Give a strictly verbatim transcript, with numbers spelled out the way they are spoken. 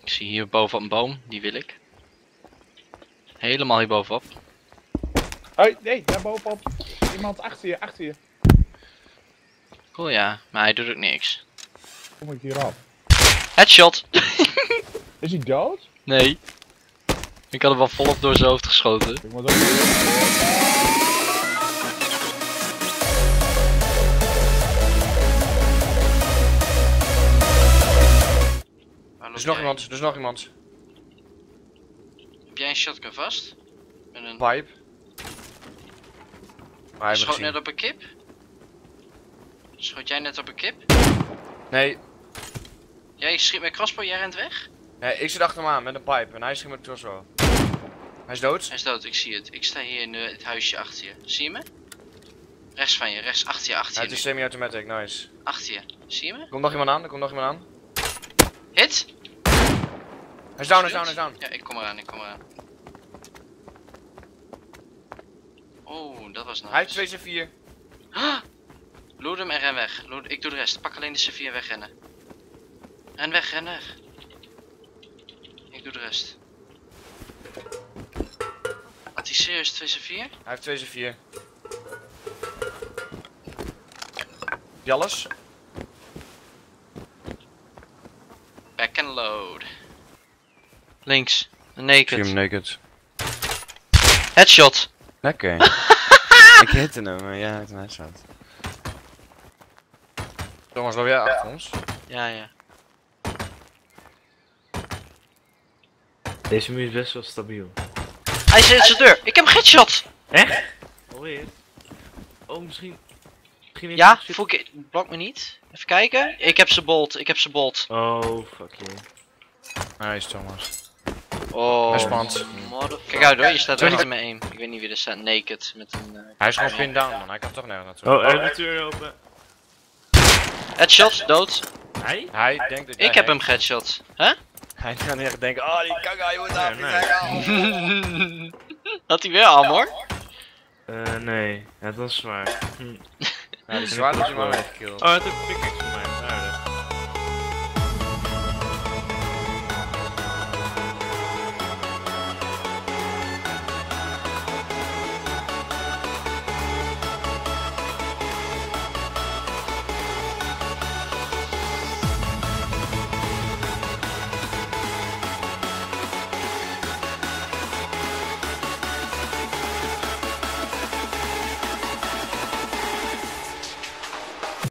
Ik zie hier bovenop een boom, die wil ik. Helemaal hier bovenop. Hoi, nee, daar bovenop. Iemand achter je, achter je. Cool ja, maar hij doet ook niks. Kom ik hier af? Headshot! Is hij dood? Nee. Ik had hem wel volop door zijn hoofd geschoten. Ik moet ook... Er is nog iemand, er is nog iemand. Heb jij een shotgun vast? Met een... Pipe. Maar hij Schoot heeft net op een kip? Schoot jij net op een kip? Nee, Jij schiet met crossbow, jij rent weg? nee, ik zit achter hem aan met een pipe en hij schiet met torso. Hij is dood. Hij is dood, ik zie het. Ik sta hier in uh, het huisje achter je. Zie je me? Rechts van je, rechts achter je, achter Hij je. heeft nu. een semi-automatic, nice. Achter je. Zie je me? Er komt nog iemand aan, er komt nog iemand aan. Hit! Hij is down, hij is down, hij is down. Ja, ik kom eraan, ik kom eraan. Oh, dat was nice. Hij heeft twee C vier. Loot hem en ren weg. Loot, ik doe de rest. Pak alleen de C vier en wegrennen. Ren weg, ren weg. Ik doe de rest. Had hij serieus twee C vier? Hij heeft twee C vier. Heb je alles? Back and load. Links. Een naked. naked. Headshot. Lekker. Ik hitte hem, maar ja, het is een headshot. Thomas, loop jij achter ons? Ja, ja. Deze muur is best wel stabiel. Hij zit in zijn deur. Ik heb hem headshot. Echt? Alweer? Oh, misschien... misschien heeft Ja, hij- voel ik... Blok me niet. Even kijken. Ik heb zijn bolt. Ik heb zijn bolt. Oh, fuck you. Nice, Thomas. Oh. Hij spant. mother- Kijk uit hoor, je staat wel in mijn aim. Ik weet niet wie er staat. Naked. Met een... Uh... Hij is gewoon pinned down, man. Hij kan toch nergens naartoe. Oh, hij heeft de deur open. Headshot. Dood. Hij? Hij denkt dat jij Ik heb hij- hem geheadshot. Huh? Hij kan echt denken, oh die kaka, je moet Ja, af, die nice. kaka. Had hij weer armor? Eh, nee. Ja, dat is zwaar. Hm. Ja, die zwaar dat je maar weggekillt. Oh, hij heeft een pickaxe.